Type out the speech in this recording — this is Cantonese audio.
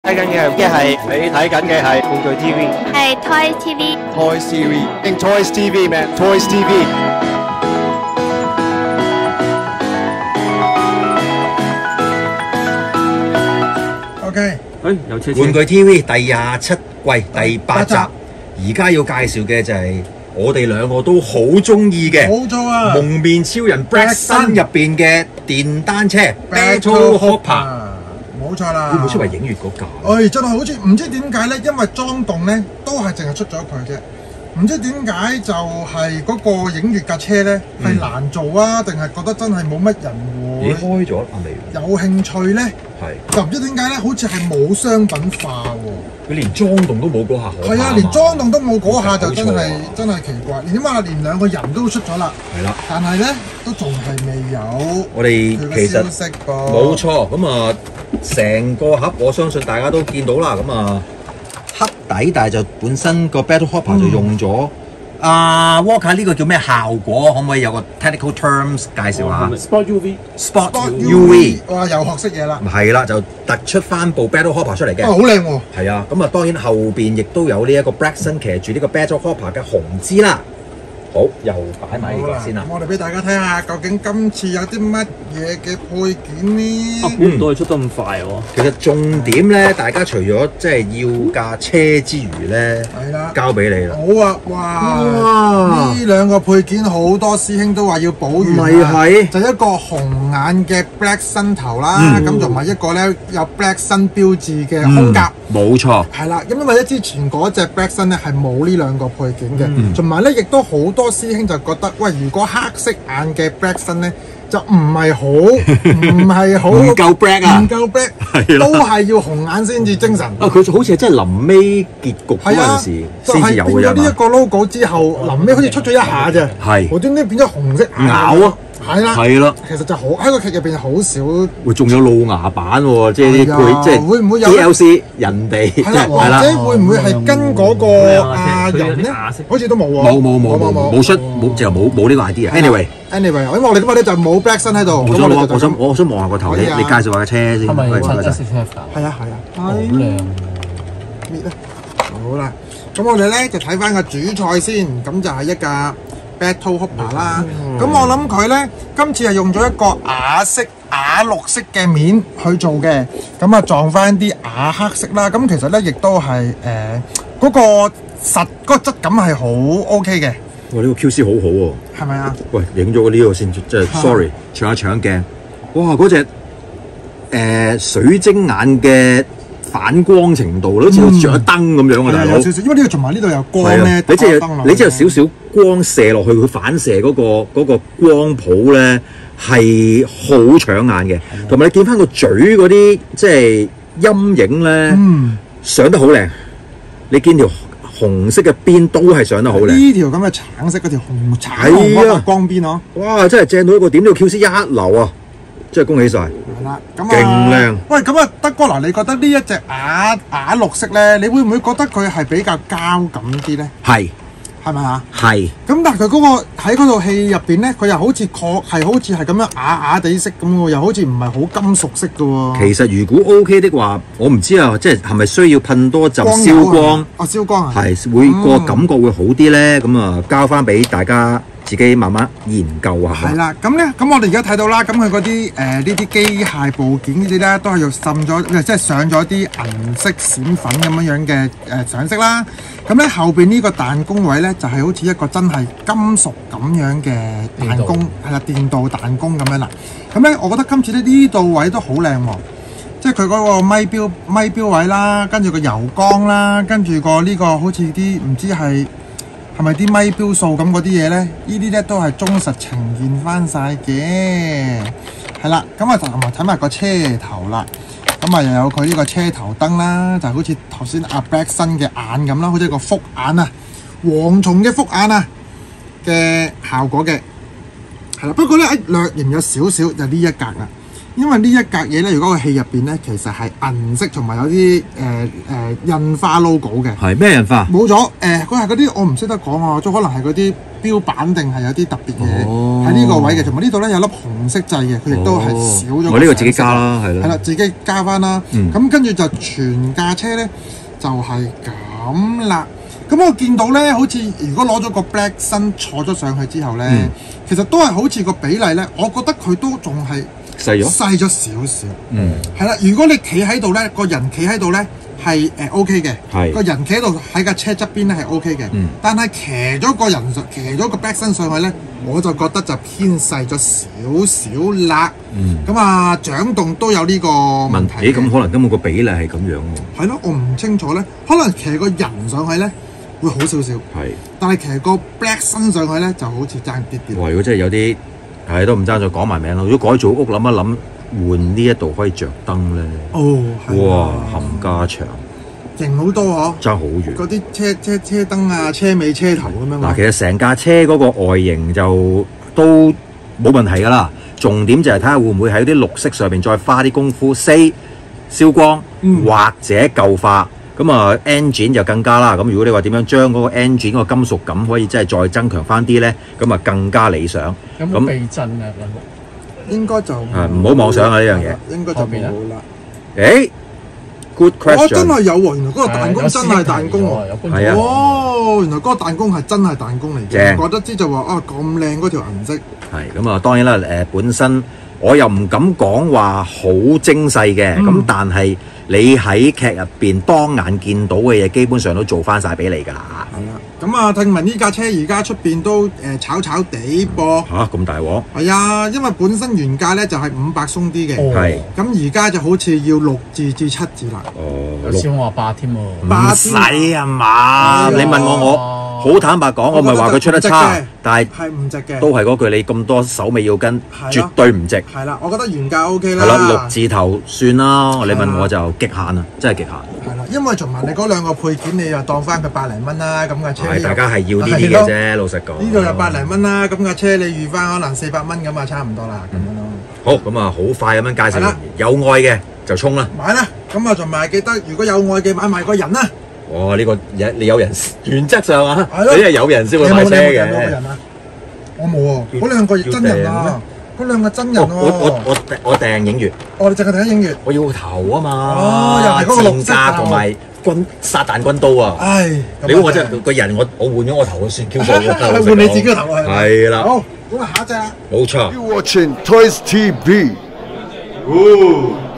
睇緊嘅係你睇緊嘅係玩具 TV， 係 Toys TV。 Toys TV， Toys TV man， Toys TV。 OK， 有車玩具 TV 第27季第8集，而家要介紹嘅就係我哋兩個都好中意嘅， 冇錯啊！ 蒙面超人 Black Sun 入邊嘅電單車 Battle Hopper， 冇錯啦。 會唔會出為影月嗰架？ 真係好似唔知點解咧，因為裝動咧都係淨係出咗佢啫。唔知點解就係嗰個影月架車咧係難做啊，定係覺得真係冇乜人會開咗未？ 有興趣咧？ 係就唔知點解咧，好似係冇商品化喎。 佢連裝動都冇嗰下可怕。 係啊，連裝動都冇嗰下就真係奇怪。起碼連兩個人都出咗啦。係啦，但係咧都仲係未有。 我哋其實消息噃。 冇錯，咁啊，成個盒我相信大家都見到啦。咁啊，黑底，但係就本身個 Battle Hopper 就用咗Walker 呢個叫咩效果？可唔可以有個 technical terms 介紹下 ？Sport UV。Sport UV。 哇！又學識嘢啦。 係啦，就突出翻部 Battle Hopper 出嚟嘅。 好靚喎。係啊，咁啊當然後邊亦都有呢一個 Black Sun 騎住呢個 Battle Hopper 嘅紅枝啦。好，又擺埋呢個先啦。 咁我哋俾大家睇下，究竟今次有啲乜嘢嘅配件呢？ 估唔到佢出得咁快喎！ 其實重點咧，大家除咗即係要架車之餘咧，係啦，交俾你啦。 好啊！哇！呢兩個配件好多師兄都話要補完， 咪係就一個紅眼嘅 Black Sun 頭啦，咁同埋一個咧有 Black Sun 標誌嘅胸甲。 冇錯。 係啦，咁因為咧之前嗰隻 Black Sun 咧係冇呢兩個配件嘅，同埋咧亦都好多師兄就覺得，喂，如果黑色眼嘅 Black Sun 咧就唔係好，唔夠 black 啊， 唔夠 black，都係要紅眼先至精神。 佢好似係真係臨尾結局嗰陣時先至有嘅。 變咗呢一個 logo 之後，臨尾好似出咗一下啫，無端端變咗紅色眼。 咬啊！ 係啦，其實就好喺個劇入邊好少。 會仲有露牙版喎，即係啲即係會唔會有 DLC 人哋係啦， 或者會唔會係跟嗰個人咧？好似都冇喎。 冇出冇就冇呢個 idea。Anyway， 因為我哋今日咧就冇 Black Sun 喺度。 我想望下個頭，你介紹下架車先。 係咪陳一色係啊， 好靚。 搣啦，好啦，咁我哋咧就睇翻個主菜先，咁就係一架 Battle Hopper 啦，咁我諗佢咧今次係用咗一個啞綠色嘅面去做嘅，咁啊撞翻啲啞黑色啦，咁其實咧亦都係嗰個質感係好 OK 嘅。 哇！呢個 QC 好好喎， 係咪啊？ 喂，影咗個呢個先，即係 sorry，搶一搶鏡。哇！嗰隻水晶眼嘅反光程度，好似着咗燈咁樣啊，大佬。 有少少，因為呢個同埋呢度有光咧， 你即係有少少光射落去，佢反射嗰個光譜咧係好搶眼嘅，同埋你見翻個嘴嗰啲即係陰影咧，上得好靚。你見條紅色嘅邊都係上得好靚。 呢條咁嘅橙色嗰條橙紅光邊咯， 哇！真係正到一個點，呢個 QC 一流啊！真係恭喜晒。 係啦，咁勁靚。 喂，咁啊，德哥嗱，你覺得呢一隻啞綠色咧，你會唔會覺得佢係比較膠感啲咧？係咪啊？ 係。 咁但係佢嗰個喺嗰套戲入邊咧，佢又好似好似係咁樣啞地色咁喎，又好似唔係好金屬色嘅喎。 其實如果 OK 的話，我唔知啊，即係咪需要噴多陣燒光？ 燒光啊！ 係會個感覺會好啲咧。咁啊，交翻俾大家自己慢慢研究下。 係啦，咁我哋而家睇到啦，咁佢嗰啲呢啲機械部件呢啲咧，都係要滲咗，即係上咗啲銀色閃粉咁樣嘅上色啦。咁咧後邊呢個彈弓位咧，就係好似一個真係金屬咁樣嘅彈弓，係啦，電鍍彈弓咁樣啦。咁咧，我覺得今次咧呢度位都好靚喎，即係佢嗰個咪標位啦，跟住個油缸啦，跟住個呢個好似啲唔知係咪啲咪標數咁嗰啲嘢咧？呢啲咧都係忠實呈現翻晒嘅，係啦。咁啊，同埋睇埋個車頭啦。咁啊，又有佢呢個車頭燈啦，就好似頭先阿 Black Sun 嘅眼咁啦，好似一個複眼啊，蝗蟲嘅複眼啊嘅效果嘅，係啦。不過咧，略嫌有少少就呢一格啦。呢因為呢一格嘢咧，如果個戲入邊咧，其實係銀色同埋有啲印花 logo 嘅。 係咩印花？ 冇咗佢係嗰啲我唔識得講啊，都可能係嗰啲標板定係有啲特別嘢哦喺呢個位嘅，同埋呢度咧有粒紅色掣嘅，佢亦都係少咗個上色。 我呢個自己加啦，係啦。 係啦，自己加翻啦。咁跟住就全架車咧就係咁啦。咁我見到咧，好似如果攞咗個 black 身坐咗上去之後咧，其實都係好似個比例咧，我覺得佢都仲係細咗少少。係啦，如果你企喺度咧，個人企喺度咧係OK 嘅，個人企喺度喺架車側邊咧係 OK 嘅。但係騎咗個人騎咗個 black 身上去咧，我就覺得就偏細咗少少啦。咁啊，掌動都有呢個問題。 咁可能根本個比例係咁樣喎。 係咯，我唔清楚咧，可能騎個人上去咧會好少少。係，但係騎個 black 身上去咧就好似爭啲啲。 哇！如果真係有啲都唔爭再講埋名咯。如果改造屋諗一諗，換呢一度可以着燈咧。哇！冚家祥， 勁好多嗬， 爭好遠。 嗰啲車燈啊、車尾車頭咁樣。 嗱，其實成架車嗰個外形就都冇問題㗎啦。重點就係睇下會唔會喺啲綠色上邊再花啲功夫燒光，或者舊化。咁啊 engine 就更加啦。咁如果你話點樣將嗰個 engine 嗰個金屬感可以真係再增強翻啲咧，咁啊更加理想。 有冇避震啊？ 應該就唔好妄想啊呢樣嘢。 應該就冇啦。 Good question。 真係有喎，原來嗰個彈弓真係彈弓喎。 係啊。 原來嗰個彈弓係真係彈弓嚟嘅。覺得知就話咁靚嗰條銀色。 係咁啊，當然啦本身我又唔敢講話好精細嘅，咁但係你喺劇入邊當眼見到嘅嘢，基本上都做翻晒俾你㗎啦。 係啦，咁啊，聽聞呢架車而家出邊都炒地噃。 咁大鑊？係啊，因為本身原價咧就係500鬆啲嘅。 係。 咁而家就好似要6至7字啦。 有少話8添喎。 唔使啊嘛！你問我好坦白講，我咪話佢出得差，但係唔值嘅。 都係嗰句，你咁多手尾要跟，絕對唔值。 係啦，我覺得原價 OK 啦。 係咯，6字頭算啦。你問我就極限啊，真係極限。 係啦，因為同埋你嗰兩個配件，你又當翻佢百零蚊啦，咁架車。 係，大家係要呢啲嘅啫，老實講。 呢度有百零蚊啦，咁架車你預翻可能400蚊咁啊，差唔多啦，咁樣咯。 好，咁啊，好快咁樣介紹完，有愛嘅就衝啦。 買啦，咁啊，同埋記得如果有愛嘅買埋個人啦。 哇！呢個你有人原則上啊，你係有人先會買車嘅。 有冇人啊？我冇喎，嗰兩個真人啊，嗰兩個真人喎。 我訂影月。 你淨係睇影月。 我要頭啊嘛。 又係嗰個綠色同埋撒旦軍刀啊！你估我真係個人，我換咗我頭算 Q 數㗎。 換你自己個頭啊！ 係啦。 好，咁啊下一隻啊。 冇錯。 You watching Toys TV。